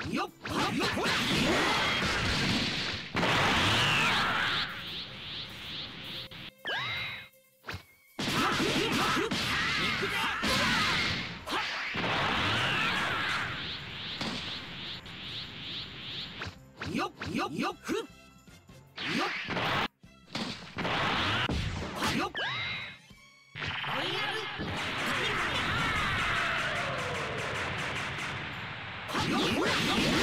よっよっほらよっよっよっふっよっよっおやるよっほら